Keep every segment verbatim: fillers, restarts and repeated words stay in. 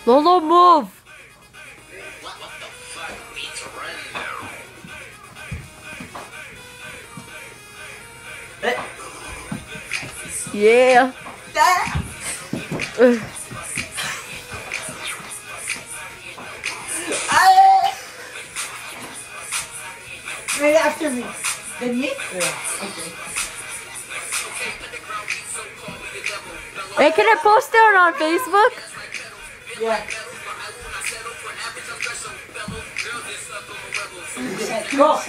Lolo, move! Yeah. Uh. Right after me. Then me? Yeah. Okay. Hey, can I post it on Facebook? Yeah. Go.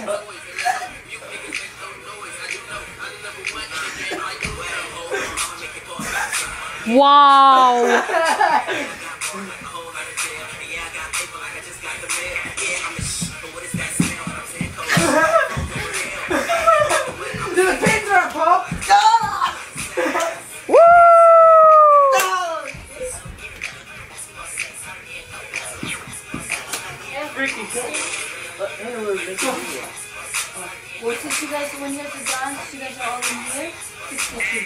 Wow. Do the pin drop, Paul. Woo! Freaking cool. Well, since you guys, when you guys are done, since you guys are all in here, six fifty.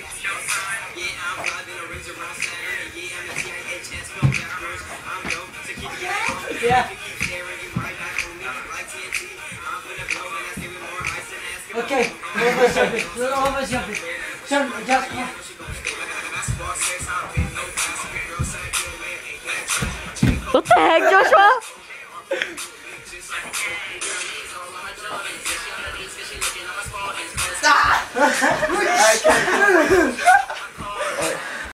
Yeah. Okay. All of us jumping. All of us jumping. Jump, just come. What the heck, Joshua? Ah!